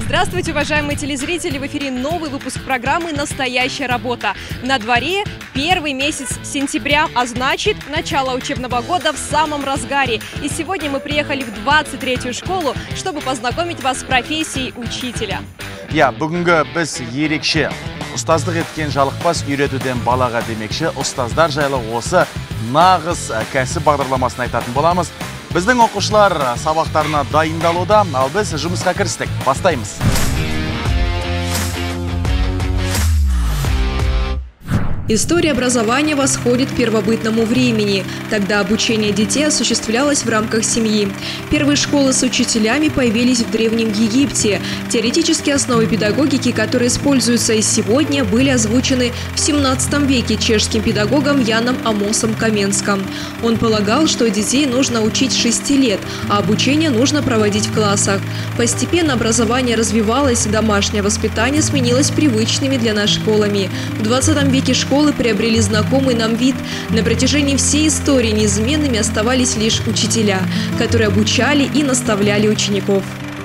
Здравствуйте, уважаемые телезрители! В эфире новый выпуск программы «Настоящая работа». На дворе первый месяц сентября, а значит, начало учебного года в самом разгаре. И сегодня мы приехали в 23-ю школу, чтобы познакомить вас с профессией учителя. Бүгінгі біз ерекше ұстаздық еткен жалықпас үйретуден балаға демекші ұстаздар жайлы осы нағыз кәсіп бағдарламасын айтатын боламыз. Біздің оқушылар сабақтарына дайындалуда, ал біз жұмысқа кірістік. Бастаймыз. История образования восходит к первобытному времени. Тогда обучение детей осуществлялось в рамках семьи. Первые школы с учителями появились в Древнем Египте. Теоретические основы педагогики, которые используются и сегодня, были озвучены в 17 веке чешским педагогом Яном Амосом Каменским. Он полагал, что детей нужно учить с 6 лет, а обучение нужно проводить в классах. Постепенно образование развивалось, домашнее воспитание сменилось привычными для нас школами. В 20 веке школы приобрели знакомый нам вид. На протяжении всей истории неизменными оставались лишь учителя, которые обучали и наставляли учеников.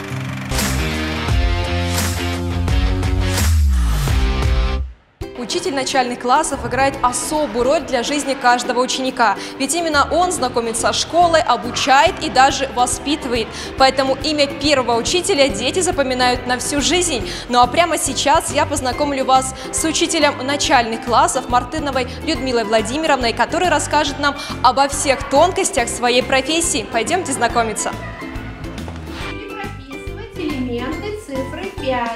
Учитель начальных классов играет особую роль для жизни каждого ученика. Ведь именно он знакомится с школой, обучает и даже воспитывает. Поэтому имя первого учителя дети запоминают на всю жизнь. Ну а прямо сейчас я познакомлю вас с учителем начальных классов Мартыновой Людмилой Владимировной, которая расскажет нам обо всех тонкостях своей профессии. Пойдемте знакомиться. И прописывать элементы цифры 5.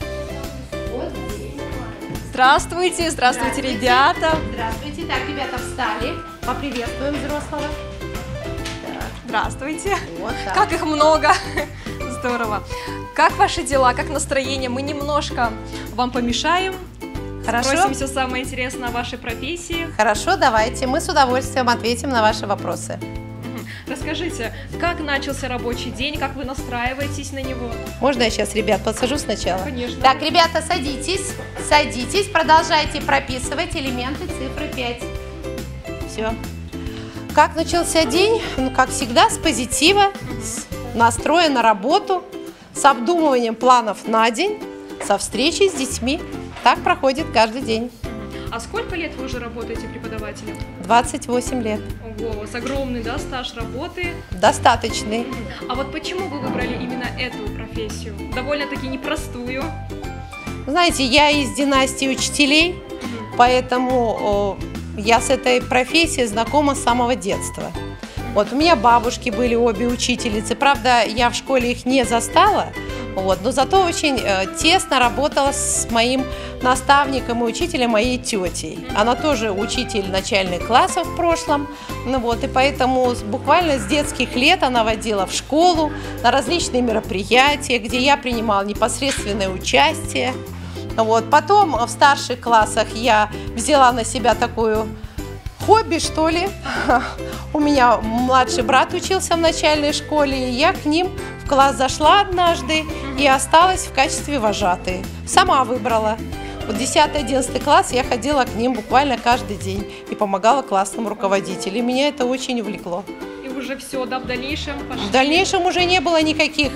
Здравствуйте, здравствуйте, ребята. Здравствуйте. Так, ребята, встали. Поприветствуем взрослого. Так. Здравствуйте. Вот так. Как их много. Здорово. Как ваши дела, как настроение? Мы немножко вам помешаем. Хорошо. Спросим все самое интересное о вашей профессии. Хорошо, давайте. Мы с удовольствием ответим на ваши вопросы. Расскажите, как начался рабочий день, как вы настраиваетесь на него? Можно я сейчас ребят подсажу сначала? Конечно. Так, ребята, садитесь. Садитесь, продолжайте прописывать элементы цифры 5. Все. Как начался день? Ну, как всегда, с позитива, с настроя на работу, с обдумыванием планов на день, со встречей с детьми. Так проходит каждый день. А сколько лет вы уже работаете преподавателем? 28 лет. Ого, у вас огромный, да, стаж работы. Достаточный. А вот почему вы выбрали именно эту профессию? Довольно-таки непростую. Знаете, я из династии учителей, поэтому я с этой профессией знакома с самого детства. Вот у меня бабушки были обе учительницы, правда, я в школе их не застала, но зато очень тесно работала с моим наставником и учителем, моей тетей. Она тоже учитель начальных классов в прошлом, и поэтому буквально с детских лет она водила в школу на различные мероприятия, где я принимала непосредственное участие. Потом в старших классах я взяла на себя такую хобби, что ли. У меня младший брат учился в начальной школе, и я к ним в класс зашла однажды и осталась в качестве вожатой. Сама выбрала. 10-11 класс я ходила к ним буквально каждый день и помогала классным руководителям. И меня это очень увлекло. И уже все, да, в дальнейшем пошли? В дальнейшем уже не было никаких,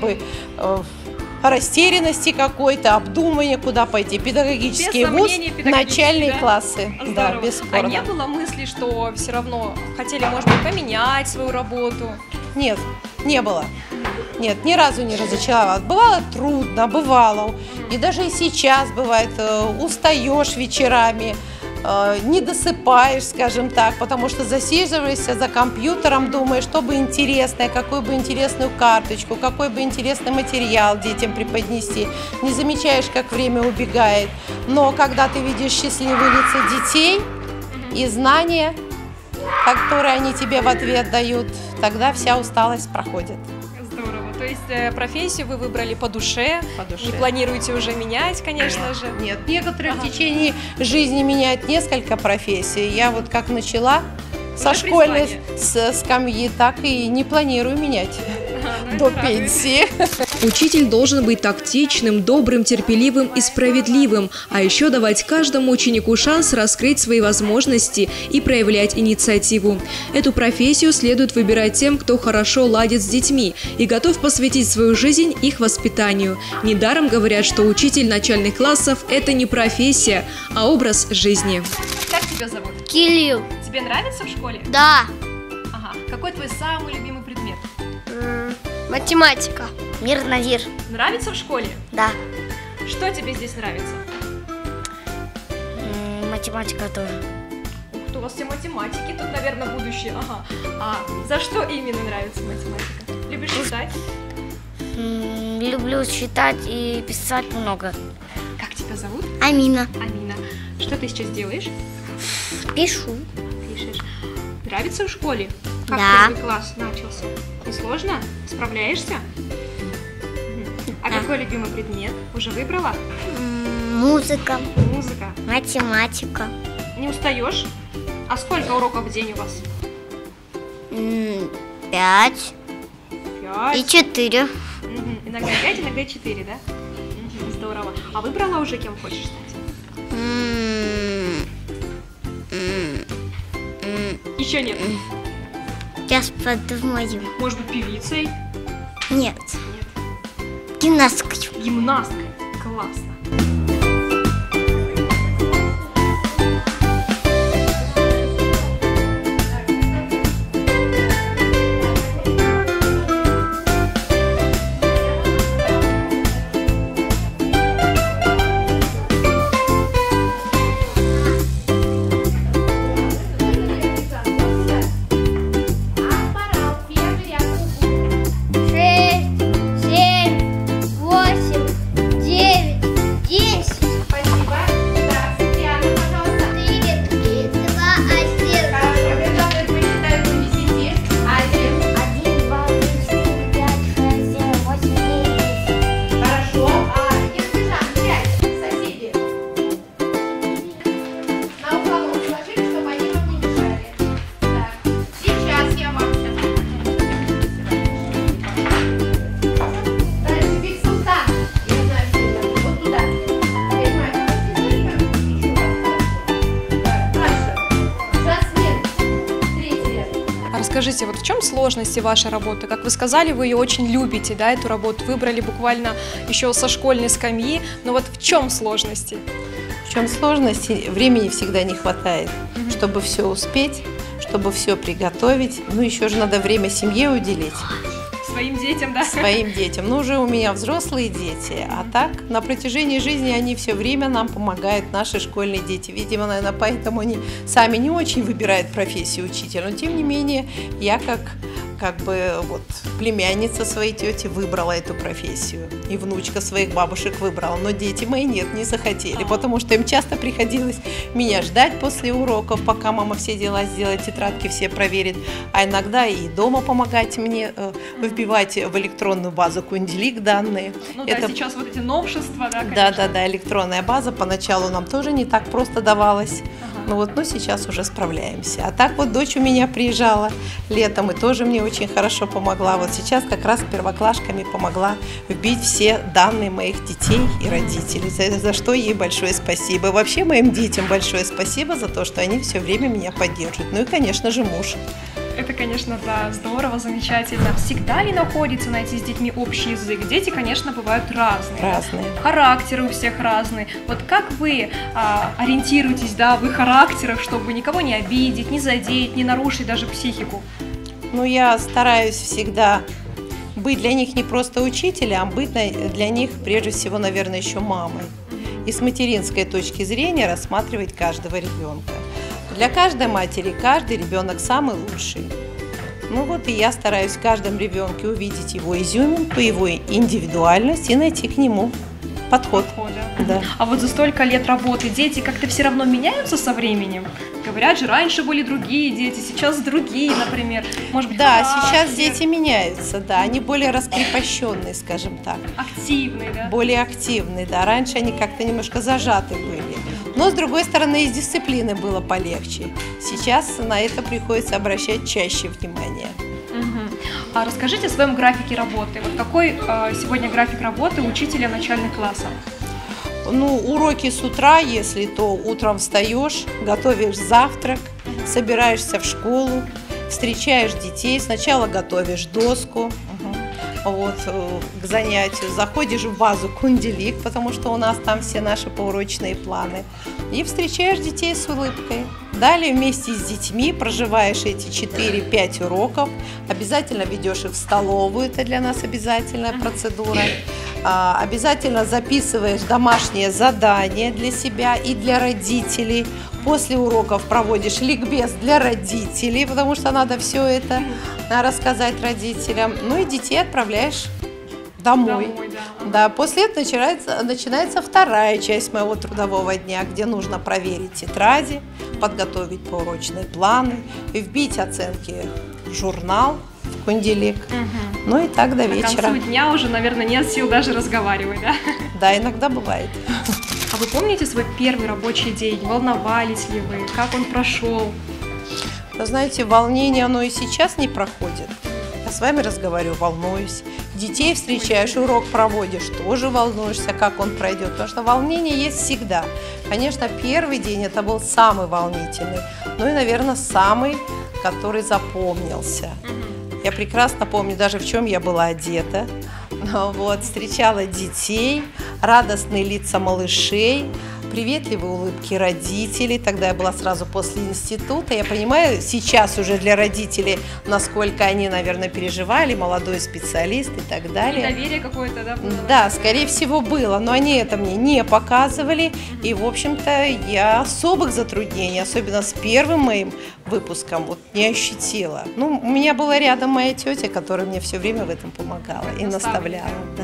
растерянности какой-то, обдумывания, куда пойти. Педагогический вуз, начальные классы. Здорово. Да, бесспорно. А не было мысли, что все равно хотели, может быть, поменять свою работу? Нет, не было. Нет, ни разу не разочаровалась. Бывало трудно, бывало. И даже и сейчас бывает, устаешь вечерами, не досыпаешь, скажем так, потому что засиживаешься за компьютером, думаешь, что бы интересное, какую бы интересную карточку, какой бы интересный материал детям преподнести. Не замечаешь, как время убегает. Но когда ты видишь счастливые лица детей и знания, которые они тебе в ответ дают, тогда вся усталость проходит. Здорово. То есть профессию вы выбрали по душе, не планируете уже менять, конечно же? Нет, некоторые в течение жизни меняют несколько профессий. Я как начала со школьной скамьи, так и не планирую менять. до пенсии. Учитель должен быть тактичным, добрым, терпеливым и справедливым, а еще давать каждому ученику шанс раскрыть свои возможности и проявлять инициативу. Эту профессию следует выбирать тем, кто хорошо ладит с детьми и готов посвятить свою жизнь их воспитанию. Недаром говорят, что учитель начальных классов – это не профессия, а образ жизни. Как тебя зовут? Кирилл. Тебе нравится в школе? Да. Ага. Какой твой самый любимый предмет? Математика. Мир на вир. Нравится в школе? Да. Что тебе здесь нравится? Математика тоже. Ух ты, у вас все математики, тут, наверное, будущее. Ага. А за что именно нравится математика? Любишь читать? Люблю читать и писать много. Как тебя зовут? Амина. Амина. Что ты сейчас делаешь? Пишу. Пишешь. Нравится в школе? Как Да. первый класс начался? Не сложно? Справляешься? А какой любимый предмет? Уже выбрала? Музыка. Музыка. Математика. Не устаешь? А сколько уроков в день у вас? 5 5. и 4. Иногда 5, иногда 4, да? Здорово. А выбрала уже, кем хочешь стать? Еще нет. Сейчас подумаю. Может быть, певицей? Нет. Нет. Гимнасткой. Гимнасткой. Классно. Скажите, вот в чем сложности вашей работы? Как вы сказали, вы ее очень любите, да, эту работу, выбрали буквально еще со школьной скамьи, но вот в чем сложности? В чем сложности? Времени всегда не хватает, чтобы все успеть, чтобы все приготовить. Ну, еще же надо время семье уделить. Своим детям, да? Своим детям. Ну, уже у меня взрослые дети, а так на протяжении жизни они все время нам помогают, наши школьные дети. Видимо, наверное, поэтому они сами не очень выбирают профессию учителя, но тем не менее я как бы вот племянница своей тети выбрала эту профессию, и внучка своих бабушек выбрала, но дети мои нет, не захотели, потому что им часто приходилось меня ждать после уроков, пока мама все дела сделает, тетрадки все проверит, а иногда и дома помогать мне вбивать в электронную базу Кунделик данные. Ну да, сейчас вот эти новшества, да, конечно. Да, электронная база поначалу нам тоже не так просто давалась. Ну сейчас уже справляемся. А так вот дочь у меня приезжала летом и тоже мне очень хорошо помогла. Вот сейчас как раз первоклашками помогла вбить все данные моих детей и родителей, за что ей большое спасибо. И вообще моим детям большое спасибо за то, что они все время меня поддерживают. Ну и, конечно же, муж. Это, конечно, да, здорово, замечательно. Всегда ли находится найти с детьми общий язык? Дети, конечно, бывают разные. Разные. Характеры у всех разные. Вот как вы ориентируетесь, да, в их характерах, чтобы никого не обидеть, не задеть, не нарушить даже психику? Ну, я стараюсь всегда быть для них не просто учителем, а быть для них, прежде всего, наверное, еще мамой. И с материнской точки зрения рассматривать каждого ребенка. Для каждой матери каждый ребенок самый лучший. Ну вот и я стараюсь в каждом ребенке увидеть его изюминку, его индивидуальность и найти к нему подход. Да. А вот за столько лет работы дети как-то все равно меняются со временем? Говорят же, раньше были другие дети, сейчас другие, например. Может быть, да, характер. Сейчас дети меняются, да, они более раскрепощенные, скажем так. Активные, да? Более активные, да. Раньше они как-то немножко зажаты были. Но, с другой стороны, из дисциплины было полегче. Сейчас на это приходится обращать чаще внимание. А расскажите о своем графике работы. Вот какой сегодня график работы учителя начальных классов? Ну, уроки с утра, если то утром встаешь, готовишь завтрак, собираешься в школу, встречаешь детей, сначала готовишь доску, вот, к занятию, заходишь в базу Кунделик, потому что у нас там все наши поурочные планы, и встречаешь детей с улыбкой. Далее вместе с детьми проживаешь эти 4-5 уроков, обязательно ведешь их в столовую, это для нас обязательная процедура. Обязательно записываешь домашние задания для себя и для родителей. После уроков проводишь ликбез для родителей, потому что надо все это рассказать родителям. Ну и детей отправляешь домой. Да, после этого начинается вторая часть моего трудового дня, где нужно проверить тетради, подготовить поурочные планы, вбить оценки в журнал, в Кунделик. Ну и так до вечера. К концу дня уже, наверное, нет сил даже разговаривать, да? Да, иногда бывает. А вы помните свой первый рабочий день? Волновались ли вы? Как он прошел? Вы знаете, волнение, оно и сейчас не проходит. Я с вами разговариваю, волнуюсь. Детей встречаешь, урок проводишь, тоже волнуешься, как он пройдет. Потому что волнение есть всегда. Конечно, первый день это был самый волнительный. Ну и, наверное, самый, который запомнился. Я прекрасно помню даже, в чем я была одета. Вот, встречала детей, радостные лица малышей, приветливые улыбки родителей. Тогда я была сразу после института. Я понимаю сейчас уже для родителей, насколько они, наверное, переживали, молодой специалист и так далее. И доверие какое-то, да, было? Да, скорее всего, было, но они это мне не показывали. И, в общем-то, я особых затруднений, особенно с первым моим выпуском, вот не ощутила. Ну, у меня была рядом моя тетя, которая мне все время в этом помогала и наставляла. Да.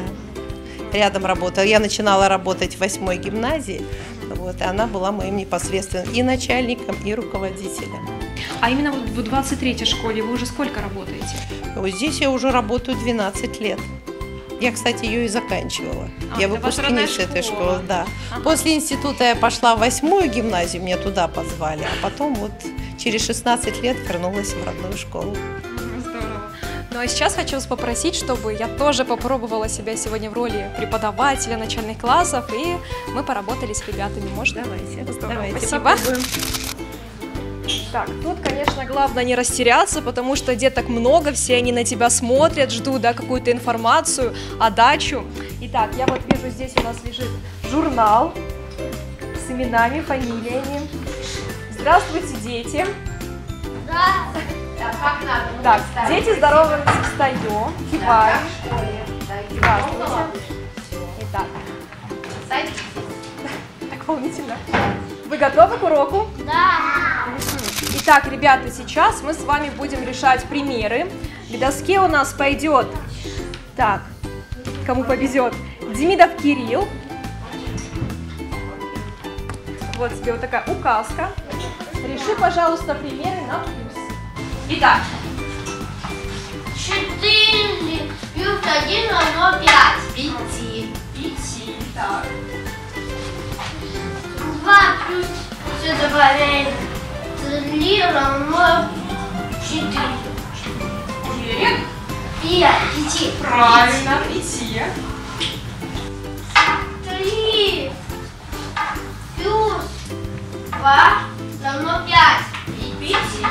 Рядом работала. Я начинала работать в 8-й гимназии, вот, и она была моим непосредственным и начальником, и руководителем. А именно вот в 23-й школе вы уже сколько работаете? Вот здесь я уже работаю 12 лет. Я, кстати, ее и заканчивала. Я выпускница этой школы, да. После института я пошла в 8-ю гимназию, меня туда позвали, а потом вот через 16 лет вернулась в родную школу. Здорово. Ну а сейчас хочу вас попросить, чтобы я тоже попробовала себя сегодня в роли преподавателя начальных классов, и мы поработали с ребятами. Можно? Давайте. Здорово, Давайте. спасибо. Так, тут, конечно, главное не растеряться, потому что деток много, все они на тебя смотрят, ждут, да, какую-то информацию, отдачу. Итак, я вот вижу, здесь у нас лежит журнал с именами, фамилиями. Здравствуйте, дети. Так, дети здоровы, встаем, киваем. Здравствуйте. Итак. Так волнительно. Вы готовы к уроку? Да. Итак, ребята, сейчас мы с вами будем решать примеры. К доске у нас пойдет, так, кому повезет, Демидов Кирилл. Вот тебе вот такая указка. Реши, пожалуйста, примеры на плюс. Итак. 4 плюс 1 равно 5. 5. Так. 2 плюс, все добавляем, 3 равно 4. 5. Правильно, 5. 3 плюс 2 равно 5. 5.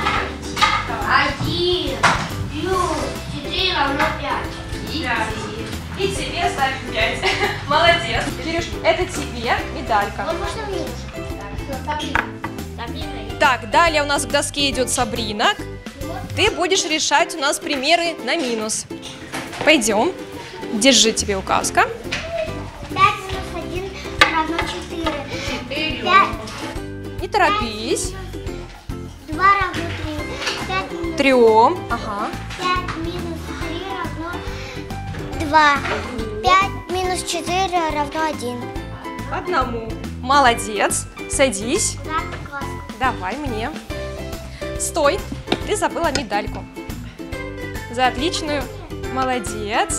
1 плюс 4 равно 5. 5. И тебе ставим 5. Молодец. Кирюш, это тебе медалька. Вот можно мне уже? Сабрина. Так, далее у нас к доске идет Сабрина. Ты будешь решать у нас примеры на минус. Пойдем. Держи тебе указка. 5 минус 1 равно 4. 5. Не торопись. 2 равно 3. 5 минус 3. Ага. 5 минус 3 равно 2. 5 минус 4 равно 1. Одному. Молодец. Садись. Класс. Давай мне. Стой. Ты забыла медальку. За отличную. Молодец.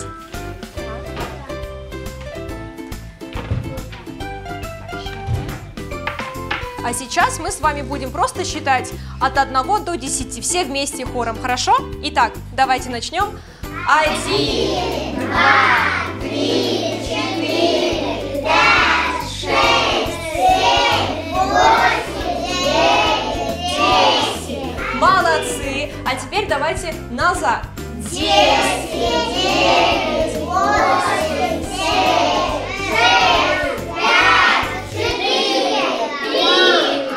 А сейчас мы с вами будем просто считать от 1 до 10. Все вместе хором. Хорошо? Итак, давайте начнем. 1, 2, 3, 4, 5, 6, 7, 8, 9, 10. Молодцы! А теперь давайте назад. 10, 9, 8, 7, 6, 5, 4, 3,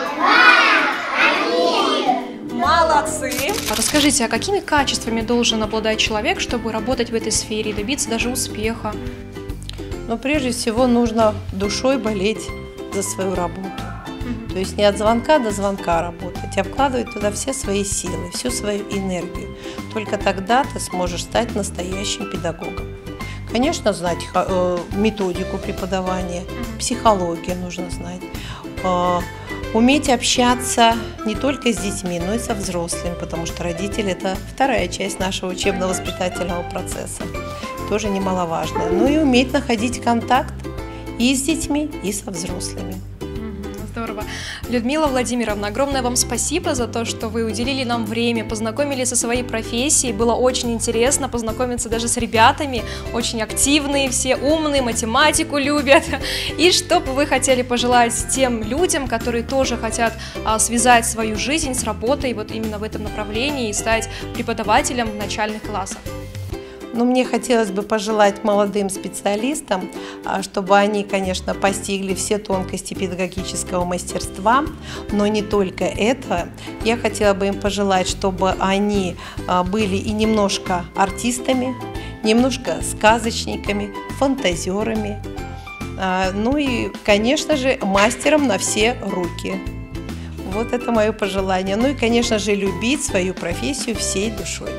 2, 1. Молодцы! Расскажите, а какими качествами должен обладать человек, чтобы работать в этой сфере и добиться даже успеха? Но прежде всего нужно душой болеть за свою работу. То есть не от звонка до звонка работать, а вкладывать туда все свои силы, всю свою энергию. Только тогда ты сможешь стать настоящим педагогом. Конечно, знать методику преподавания, психологию нужно знать, уметь общаться не только с детьми, но и со взрослыми, потому что родители – это вторая часть нашего учебно-воспитательного процесса, тоже немаловажная. Ну и уметь находить контакт и с детьми, и со взрослыми. Здорово. Людмила Владимировна, огромное вам спасибо за то, что вы уделили нам время, познакомились со своей профессией. Было очень интересно познакомиться даже с ребятами, очень активные, все умные, математику любят. И что бы вы хотели пожелать тем людям, которые тоже хотят связать свою жизнь с работой вот именно в этом направлении и стать преподавателем в начальных классах? Но мне хотелось бы пожелать молодым специалистам, чтобы они, конечно, постигли все тонкости педагогического мастерства, но не только это. Я хотела бы им пожелать, чтобы они были и немножко артистами, немножко сказочниками, фантазерами, ну и, конечно же, мастером на все руки. Вот это мое пожелание. Ну и, конечно же, любить свою профессию всей душой.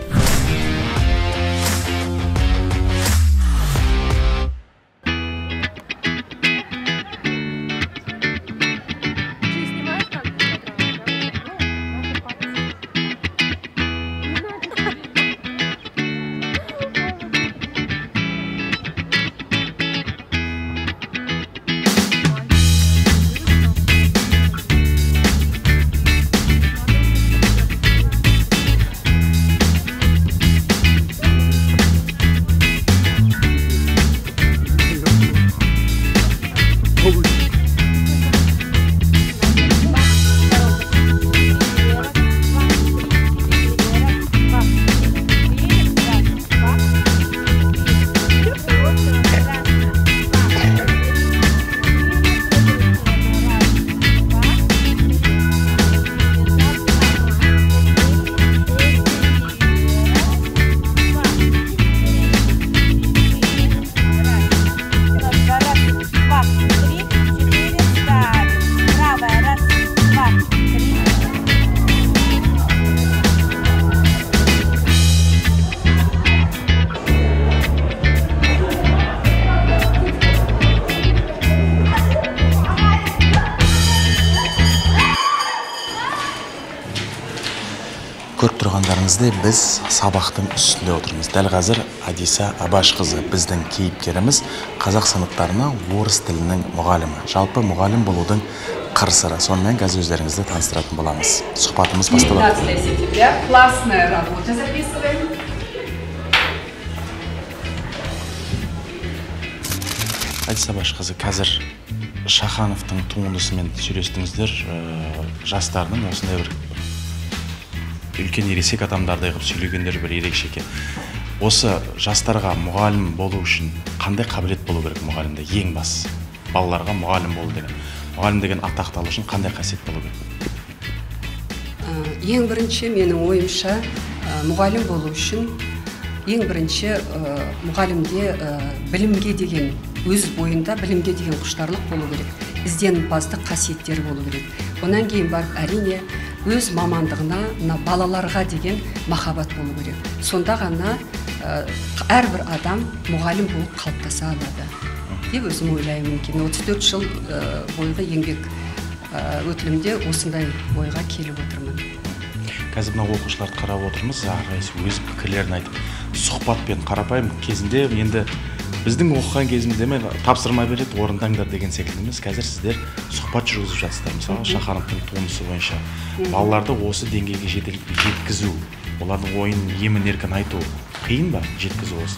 Көріп тұрғандарыңыздай біз сабақтың үстінде отырмыз. Дәл қазір Адиса Абашқызы біздің кейіпкеріміз қазақ сыныптарына орыс тілінің мұғалімі. Жалпы мұғалім болудың қыр-сыры. Сонымен қазір өздеріңізді таныстыратын боламыз. Сұхбатымыз басталады. 15 сентября. Классная работа записываем. Адиса Абашқызы, қазір Шахановтың туындысымен сөйлестіңіздер. Жастардың осындай бір үлкен ересек адамдардай қылып сөйлегендер бір ерекше екен. Осы жастарға мұғалім болу үшін қандай қабілет болу керек мұғалімде? Ең бас балаларға мұғалім болу деген. Мұғалім деген атақты алу үшін қандай қасиет болу керек? Ең бірінші менің ойымша мұғалім болу үшін ең бірінші мұғалімде білімге деген, өз бойында білімге деген құштарлық болу керек. Ізденімпаздық қасиеттері болу керек. Онан кейін барып әрине өз мамандығына, балаларға деген махаббат болу керек. Сонда ғана әрбір адам мұғалім болып қалыптаса алады деп өзім ойлаймын. 34 жыл бойғы еңбек өтілімде осындай ойға келіп отырмын. Қазір мына оқушыларды қарап отырмыз, әрқайсысы өз пікірлерін айтып, сұхбатпен қарапайым кезінде енді біздің оқыған кезімізде тапсырма береді, орындаңдар деген секілді емес. Қазір сіздер сұхбат жүргізіп жатсыздар. Мысалы, Шахановтың туындысы бойынша балаларды осы деңгейге жеткізу олардың ойын емін-еркін айту қиын ба, жеткізу осы?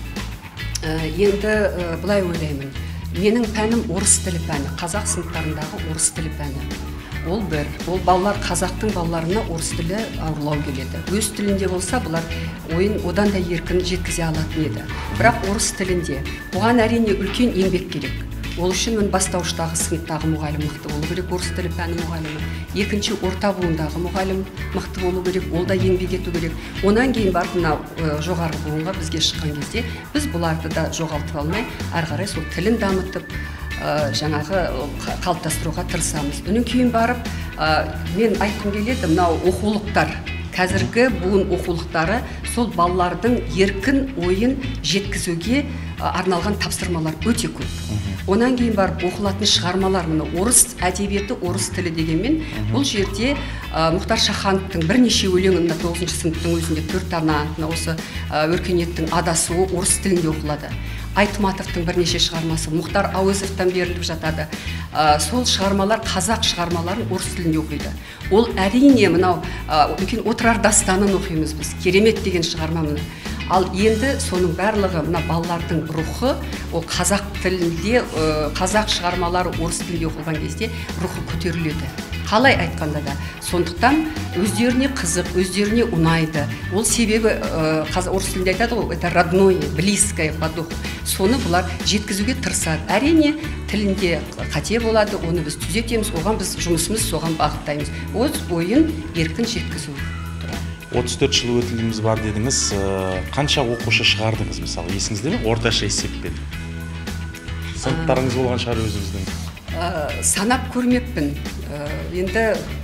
Енді былай ойлаймын. Менің пәнім орыс тілі пәні, қазақ сыныптарындағы орыс тілі пәні. Ол бір, ол балалар қазақтың балаларына орыс тілі ауырлау келеді. Өз тілінде болса, бұлар ойын одан да еркін жеткізе алатын еді. Бірақ орыс тілінде бұған әрине үлкен еңбек керек. Ол үшін мен бастауыштағы сыныптағы мұғалім мықты болу керек, орыс тілі пәні мұғалімі. Екінші, орта буындағы мұғалім мықты болу керек, ол да еңбек ету керек. Онан кейін барып мына жоғарғы буынға бізге шыққан кезде біз бұларды да жоғалтып алмай, ары қарай сол тілін дамытып, жаңағы қалыптастыруға тырысамыз. Үнен кейін барып, мен айтқым келеді, мынау оқулықтар, қазіргі буын оқулықтары сол балалардың еркін ойын жеткізуге арналған тапсырмалар өте көп. Онан кейін барып оқылатын шығармалар, мына орыс әдебиеті, орыс тілі дегенмен, бұл жерде Мұхтар Шахановтың бірнеше өлеңі 9-шы сыныптың өзінде 4 ана, осы өркениеттің адасуы орыс тілінде оқылады. Айтматовтың бірнеше шығармасы Мұхтар Әуезовтан беріліп жатады. Сол шығармалар қазақ шығармаларын орыс тілінде оқиды. Ол әрине мынау үлкен отырар дастанын оқимыз біз. Керемет деген шығарма мына. Ал енді соның барлығы мына балалардың рухы, ол қазақ тілінде, қазақ шығармалары орыс тілінде оқылған кезде рухы көтеріледі. Қалай айтқанда да. Сондықтан өздеріне қызық, өздеріне ұнайды. Ол себебі орыс тілінде айтады ғой, это родное, близкое по духу. Соны бұлар жеткізуге тырысады. Әрине тілінде қате болады, оны біз түзетеміз, оған біз жұмысымыз соған бағыттаймыз. Өз ойын еркін жеткізу. 34 жыл өтіліміз бар дедіңіз, қанша оқушы шығардыңыз мысалы, есіңізде ме? Орташа есеппен. Сыныптарыңыз болған шығар өзіңіздің? Санап көрмеппін. Енді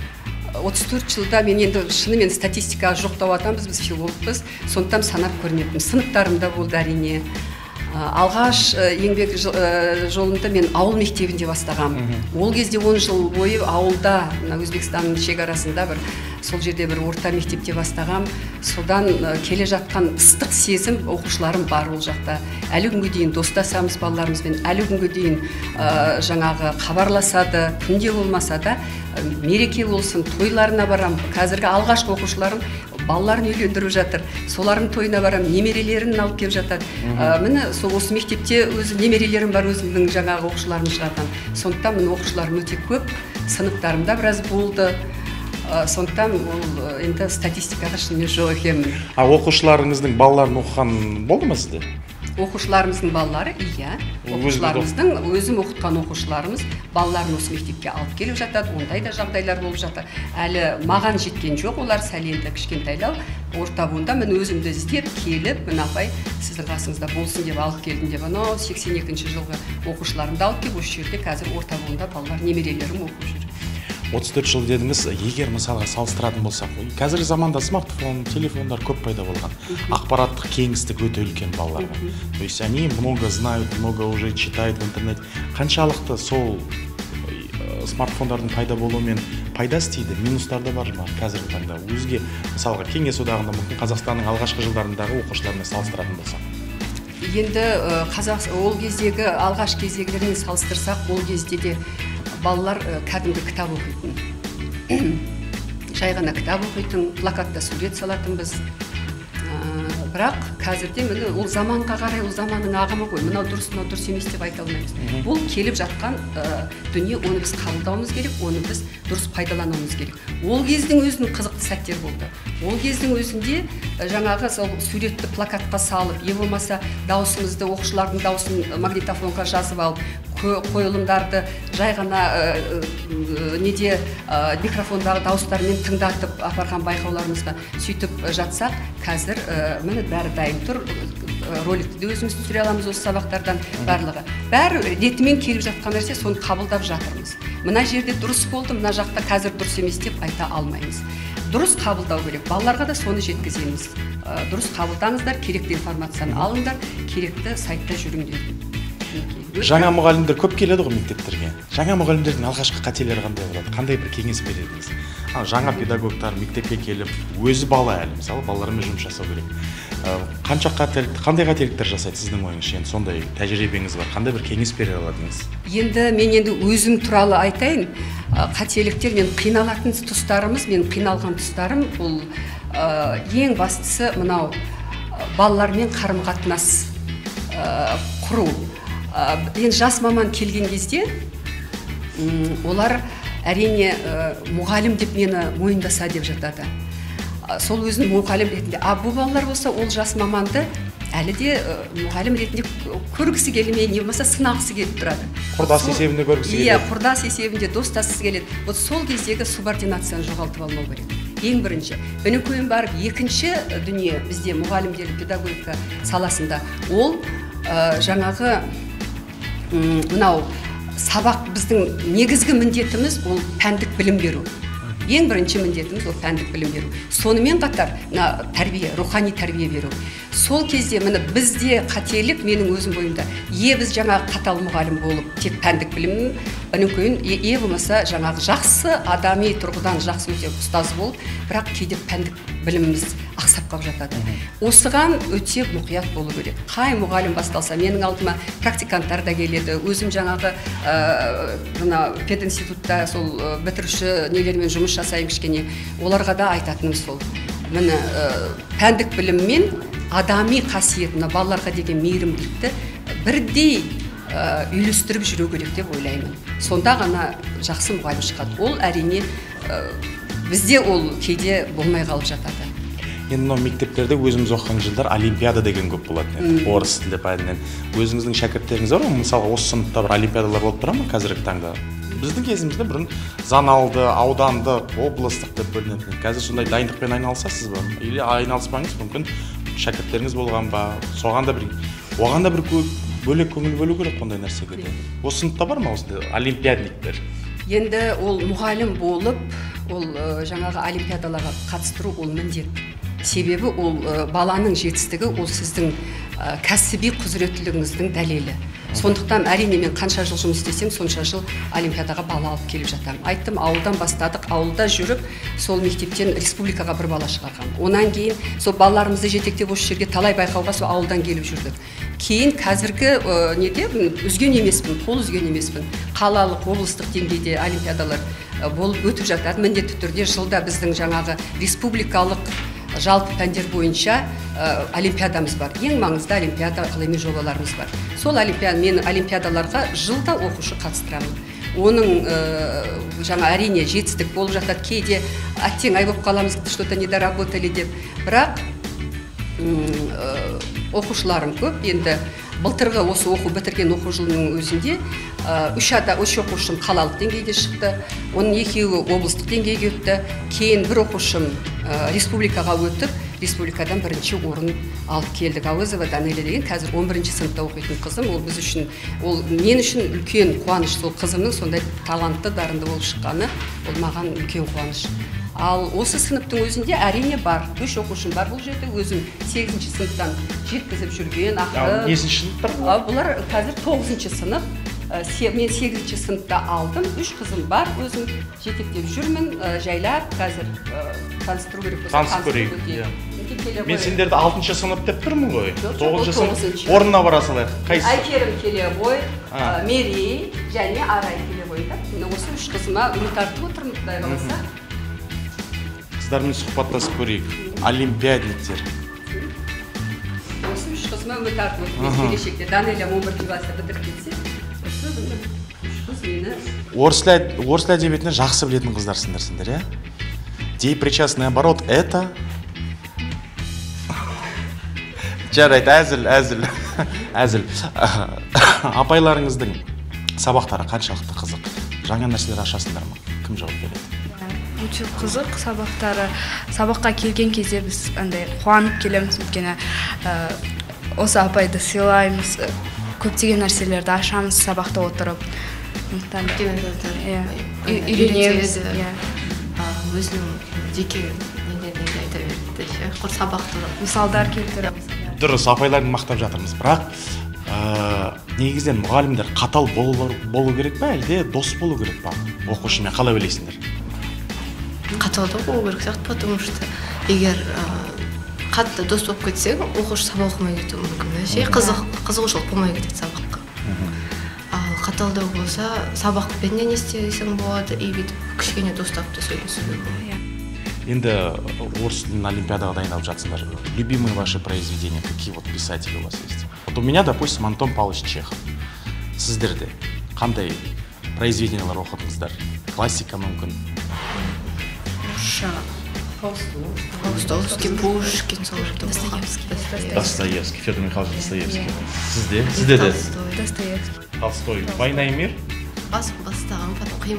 34 жылда мен енді шынымен статистикаға жоқтау атамыз, біз филологпыз, сондықтан санап көрмеппін. Сыныптарымда болды әрине. Алғаш еңбек жолында мен ауыл мектебінде бастағам. Ол кезде 10 жыл бойы ауылда, Өзбекстанның шекарасында сол жерде бір орта мектепте бастағам. Содан келе жатқан ыстық сезім оқушыларым бар ол жақта. Әлі күнге дейін достасамыз балаларымызбен, әлі күнге дейін жаңағы хабарласады, күнде болмаса да мереке болсын, тойларына барам. Қазіргі алғашқы оқушыларым балаларын үйлендіріп жатыр. Солардың тойына барам, немерелерін алып келіп жатады. Міне осы мектепте өзі немерелерім бар, өзімнің жаңағы оқушыларым шығарған. Сондықтан мен оқушыларым өте көп, сыныптарымда біраз болды. Сондықтан ол енді статистикада шынымен жоқ екенмін. Оқушыларыңыздың балаларын оқыған болды ма сізде? Оқушыларымыздың балалары, иә. Оқушыларымыздың, өзім оқытқан оқушыларымыз балаларын осы мектепке алып келіп жатады, ондай да жағдайлар болып жатыр. Әлі маған жеткен жоқ, олар сәл енді кішкентайлау, орта буында мен өзімді іздеп келіп, мен апай сіздің қасыңызда болсын деп алып келдім деп, анау 82-ші жылғы оқушыларымды алып келіп, осы жерде қазір орта буында балалар немерелерім оқып жүр. 34 жыл дедіңіз, егер мысалға салыстыратын болсақ, қазіргі заманда смартфон, телефондар көп пайда болған. Ақпараттық кеңістік өте үлкен балаларға. То есть они много знают, много уже читают в интернете. Қаншалықты сол смартфондардың пайда болуымен пайдасы тиді, минустар да бар ма қазіргі таңда? Өзге, мысалға Кеңес одағында, мүмкін Қазақстанның алғашқы жылдарындағы оқушылармен салыстыратын болсақ. Енді ол кездегі алғаш кездегілермен салыстырсақ, ол кезде де балалар кәдімгі кітап оқитын. Жай ғана кітап оқитын, плакатта сурет салатын біз. Бірақ қазірде міне ол заманға қарай, ол заманның ағымы ғой. Мынау дұрыс емес деп айта алмаймыз. Бұл келіп жатқан дүние, оны біз қабылдауымыз керек, оны біз дұрыс пайдалануымыз керек. Ол кездің өзінің қызықты сәттер болды. Ол кездің өзінде жаңағы суретті плакатқа салып, е болмаса даусымызды, оқушылардың даусын магнитофонға жазып алып, қойылымдарды жай ғана микрофондағы дауыстармен тыңдатып апарған байқауларымызға сөйтіп жатсақ, қазір міне бәрі дайын тұр. Роликті де өзіміз түсіре аламыз осы сабақтардан барлығы. Бәрі ретімен келіп жатқан нәрсе, соны қабылдап жатырмыз. Мына жерде дұрыс болды, мына жақта қазір дұрыс емес деп айта алмаймыз. Дұрыс қабылдау керек, балаларға да соны жеткіземіз. Дұрыс қабылдаңыздар, керекті информацияны алыңдар, керекті сайтта жүріңдер. Жаңа мұғалімдер көп келеді ғой мектептерге. Жаңа мұғалімдердің алғашқы қателері қандай болады? Қандай бір кеңес бередіңіз? Жаңа педагогтар мектепке келіп, өзі бала әлі, мысалы, балалармен жұмыс жасау керек. Қандай қателіктер жасайды сіздің ойыңызша? Сондай тәжірибеңіз бар. Қандай бір кеңес бере аладыңыз? Енді мен өзім туралы айтайын. Қателіктер, мен қиналатын тұстарымыз, мен қиналған тұстарым, бұл ең бастысы мынау балалармен қарым-қатынас құру. Енді жас маман келген кезде олар әрине мұғалім деп мені мойындаса деп жатады. Сол өзін мұғалім ретінде. Бұл балалар болса ол жас маманды әлі де мұғалім ретінде көргісі келмей, не болмаса сынағысы келіп тұрады. Құрдас есебінде көргісі келеді. Иә, құрдас есебінде достасыз келеді. Вот сол кездегі субординацияны жоғалтып алмау керек. Ең бірінші. Бұны көйін барып, екінші дүние бізде мұғалімдер педагогика саласында ол жаңағы мынау сабақ біздің негізгі міндетіміз ол пәндік білім беру. Ең бірінші міндетіміз ол пәндік білім беру. Сонымен қатар тәрбие, рухани тәрбие беру. Сол кезде міне бізде қателік менің өзім бойымда. Біз жаңағы қатал мұғалім болып, тек пәндік білім кейін болмаса жаңағы жақсы адами тұрғыдан жақсы өте ұстаз болып, бірақ кейде пәндік біліміміз ақсап қалып жатады. Осыған өте мұқият болу керек. Қай мұғалім басталса, менің алдыма практиканттар да келеді. Өзім жаңағы пединститутта сол бітіруші нелермен жұмыс жасаймын кішкене. Оларға да айтатыным сол. Міне пәндік біліммен адами қасиетін, балаларға деген мейірімділікті бірдей үйлестіріп жүру керек деп ойлаймын. Сонда ғана жақсы мұғалім шығады. Ол әрине бізде ол кейде болмай қалып жатады. Енді мынау мектептерде өзіміз оқыған жылдар олимпиада деген көп болатын. Орыс тілі пәнінен. Өзіңіздің шәкірттеріңіз бар ма? Мысалға осы сыныпта бір олимпиадалар болып тұра ма қазіргі таңда? Біздің кезімізде бұрын зоналды, аудандық, облыстық деп бөлінетін. Қазір сондай дайындықпен айналысасыз ба? Или айналыспаңыз, мүмкін шәкірттеріңіз болған ба? Оған да бір бөлек көңіл бөлу керек ондай нәрсеге де. Осы сыныпта бар ма осындай олимпиадниктер? Енді ол мұғалім болып, ол жаңағы олимпиадаларға қатыстыру ол міндет. Себебі ол баланың жетістігі, ол сіздің кәсіби құзыреттілігіңіздің дәлелі. Сондықтан әрине мен қанша жыл жұмыс істесем, сонша жыл олимпиадаға бала алып келіп жатамын. Айттым, ауылдан бастадық, ауылда жүріп, сол мектептен республикаға бір бала шығарған. Онан кейін сол балаларымызды жетектеп осы жерге талай байқауға сол ауылдан келіп жүрдік. Кейін қазіргі неде үзген емеспін, қол үзген емеспін. Қалалық, облыстық деңгейде олимпиадалар болып өтіп жатады. Міндетті түрде жылда біздің жаңағы республикалық жалпы пәндер бойынша олимпиадамыз бар. Ең маңызды олимпиада ғылыми жобаларымыз бар. Сол мен олимпиадаларға жылда оқушы қатыстырамын. Оның жаңа әрине жетістік болып жатады. Кейде әттең ай болып қаламыз, что-то не доработали деп. Бірақ оқушыларым көп. Енді былтырғы осы оқу бітірген оқу жылының өзінде үш оқушым қалалық деңгейде шықты, оның екеуі облыстық деңгейге өтті. Кейін бір оқушым республикаға өтіп, республикадан бірінші орын алып келдік. Әуезова Данелия деген қазір 11-ші сыныпта оқитын қызым. Ол біз үшін, ол мен үшін үлкен қуаныш. Сол қызымның сондай талантты, дарынды болып шыққаны, ол маған үлкен қуаныш. Ал осы сыныптың өзінде әрине бар. 3 оқушым бар бұл жерде. Өзім 8-ші сыныптан жеткізіп жүрген ақыры. Нешінші сыныптар? Бұлар қазір 9-ші сынып. Мен 8-ші сыныпта алдым. 3 қызым бар. Өзім жетектеп жүрмін. Жайлап қазір таныстыру керек болса. Танысып көрейік. Мен сендерді 6-ші сынып деп тұрмын ғой. 9-ші сынып орнына бара салайық. Қайсысы? Айкерім Келебой, Мерей және Арай Келебой. Осы 3 қызыма үміт артып отырмын, Құдай қаласа. Қыздармен сұхбаттасып көрейік. Олимпиадниктер. Осы 3 қызыма үміт артып отырмын. Келешекте Данелия 11-ші класты бітіріп кетсе, осы 3 қыз мені орыс әдебиетіне жақсы білетін қыздарсыңдар сендер, иә? Деепричастный оборот это жарайды, әзіл. Апайларыңыздың сабақтары қаншалықты қызық? Жаңа нәрселер ашасыңдар ма? Кім жауап береді? Өте қызық сабақтары. Сабаққа келген кезде біз андай қуанып келеміз, өйткені осы апайды сыйлаймыз, көптеген нәрселерді ашамыз сабақта отырып. Үйренеміз. Өзінің жеке нелеріне айта берді, құр сабақты мысалдар келтіреміз. Дұрыс, апайларын мақтап жатырмыз, бірақ негізінен мұғалімдер қатал болу керек па, әлде дос болу керек па? Оқушымен қалай ойлайсыңдар? Қаталда болу керек сияқты, потому что егер қатты дос болып кетсе, оқушы сабақ оқымай кетуі мүмкін. Қызығушылық болмай кетеді сабаққа. Ал қаталдау болса, сабақпен не істесең болады, и бүйтіп кішкене достап та сөйлесуге болады. Енді орыс тілін олимпиадаға дайындалып жатсыңдар. Любимые ваши произведения, какие вот писатели у вас есть? Вот у меня, допустим, Антон Павлович Чехов. Сіздерде қандай произведениялар оқыдыңыздар? Классика мүмкін? Толстой, Пушкин, Достоевский, Федор Михайлович Достоевский. Сізде де? Толстой. «Война и мир»? Бастаған, потом қиын.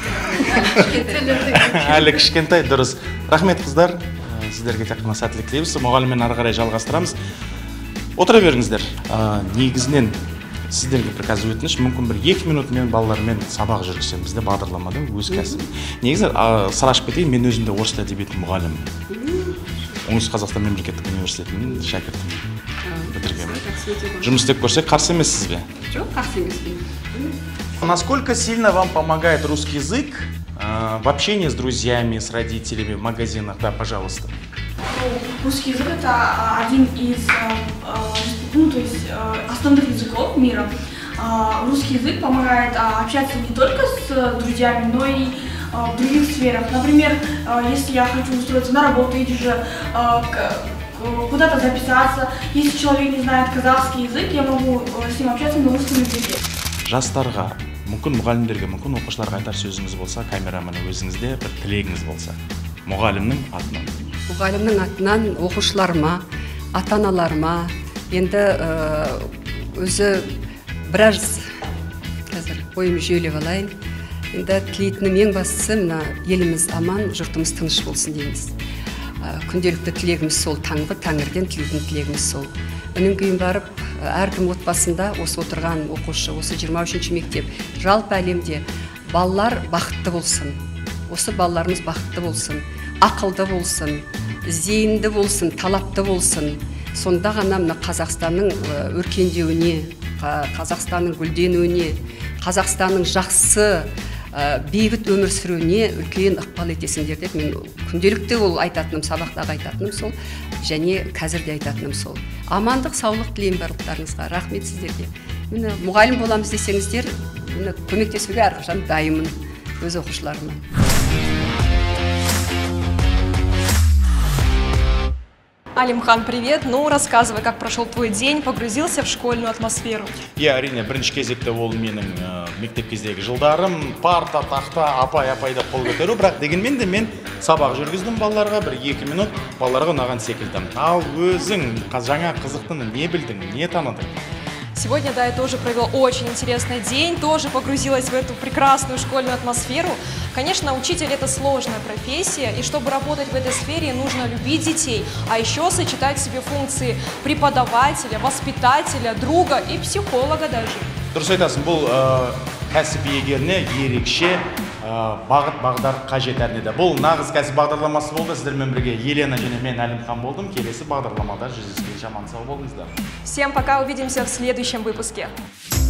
Әлі кішкентай, дұрыс. Рахмет, қыздар. Сіздерге тек қана сәттілік тілейміз. Мұғаліммен ары қарай жалғастырамыз. Отыра беріңіздер. Негізінен сіздерге бір қазір өтініш, мүмкін бір 2 минут мен балалармен сабақ жүргізсем, бізде бағдарламада өз кәсібім. Негізі сыр ашып кетейін, мен өзімде орыс әдебиеті мұғалімі. Оңтүстік Қазақстан мемлекеттік университетінің шәкіртімін. Бітіргенмін. Жұмыс істеп көрсек, қарсы емессіз бе? Жоқ, қарсы емеспін. Насколько сильно вам помогает русский язык в общении с друзьями, с родителями, в магазинах? Да, пожалуйста. Русский язык – это один из основных языков мира. Русский язык помогает общаться не только с друзьями, но и в других сферах. Например, если я хочу устроиться на работу или же куда-то записаться, если человек не знает казахский язык, я могу с ним общаться на русском языке. Жастарға, мүмкін мұғалімдерге, мүмкін оқушыларға айтар сөзіңіз болса, камерамен өзіңізде бір тілегіңіз болса, мұғалімнің атынан. Мұғалімнің атынан оқушыларыма, ата-аналарыма, енді өзі біраз қазір ойым жүйелеп алайын. Енді тілейтінім ең бастысы мына еліміз аман, жұртымыз тыныш болсын дейміз. Күнделікті тілегіміз сол, таңертең тілейтін тілегіміз сол. Өнен кейін барып, әркім отбасында осы отырған оқушы, осы 23-ші мектеп, жалпы әлемде балалар бақытты болсын. Осы балаларымыз бақытты болсын, ақылды болсын, зейінді болсын, талапты болсын. Сонда ғана мына Қазақстанның өркендеуіне, Қазақстанның гүлденуіне, Қазақстанның жақсы бейбіт өмір сүруіне үлкен ықпал етесіңдер деп мен күнделікті ол айтатыным, сабақтағы айтатыным сол, және қазір де айтатыным сол. Амандық, саулық тілеймін барлықтарыңызға. Рахмет сіздерге. Мені мұғалім боламыз десеңіздер, көмектесуге әрқашан дайынмын өз оқушыларыма. Алимхан, привет. Ну, рассказывай, как прошел твой день, погрузился в школьную атмосферу. Я, әрине, бірінші кезекте ол менің мектеп кездегі жылдарым, парта, тақта, апай деп қол көтеру, бірақ дегенмен де мен сабақ жүргіздім балаларға, 1-2 минут балаларға ұнаған секілдім. Ал өзің жаңа қызықтың, не білдің, не таныдың? Сегодня, да, я тоже провела очень интересный день, тоже погрузилась в эту прекрасную школьную атмосферу. Конечно, учитель – это сложная профессия, и чтобы работать в этой сфере, нужно любить детей, а еще сочетать в себе функции преподавателя, воспитателя, друга и психолога даже. Дұрыс айтасың, бұл кәсіп иегеріне ерекше бағыт-бағдар қажет әрнеді. Бұл нағыз кәсіп бағдарламасы болды. Сіздермен бірге Елена және мен Әлімхан болдым. Келесі бағдарламада жүздескенше аман сау болыңыздар. Всем пока, увидимся в следующем выпуске.